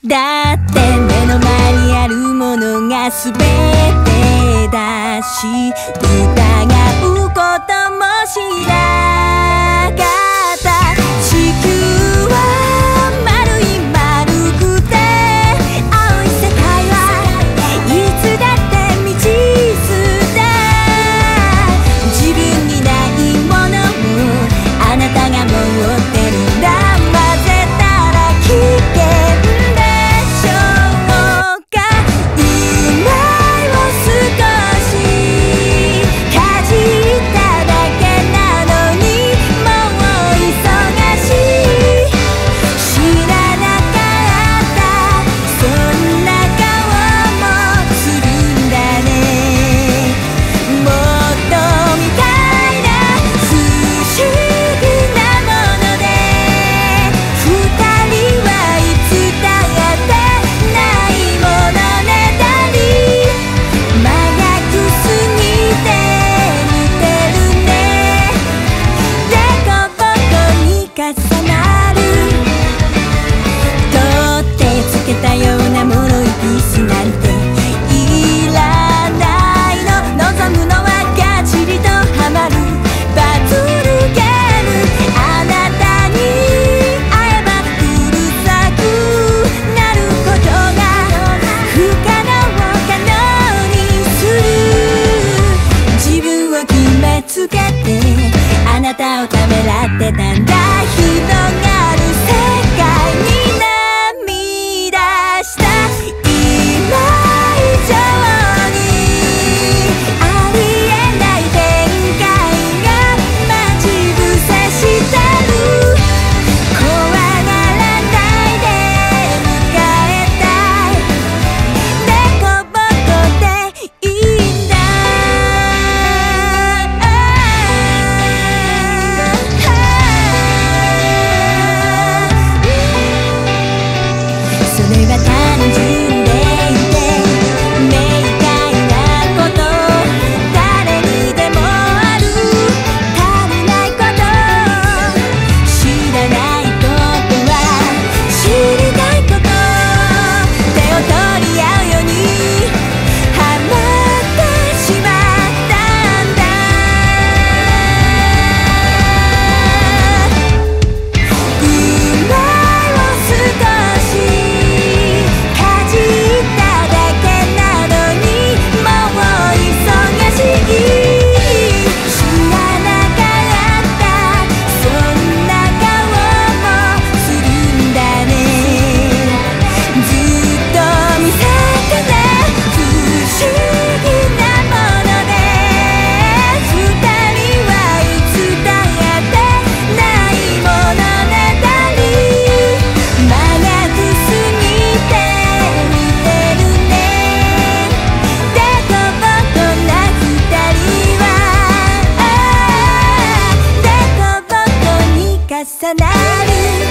だって目の前にあるものが全てだし、疑うこともしなかった。地球は丸い丸くて青い世界はいつだって未知数だ。自分にないものをあなたが持ってるんだ。混ぜたら危険あなたをためらってたんだ。広がる世界に涙した今以上にありえない展開が待ち伏せしてる。怖がらないで迎えたい。でこぼこでいいんだ。それは単純でいて明快なこと、誰にでもある足りないこと、知らないことは知りたいこと、手を取り合うようにハマってしまったんだ。運命を少し重なる